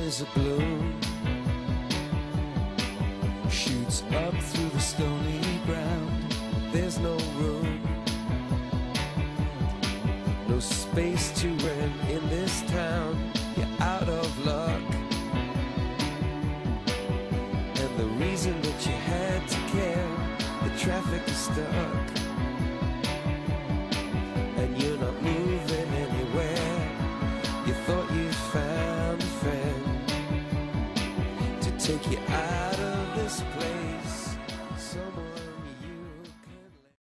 is a gloom, shoots up through the stony ground. There's no room, no space to rent in this town. You're out of luck,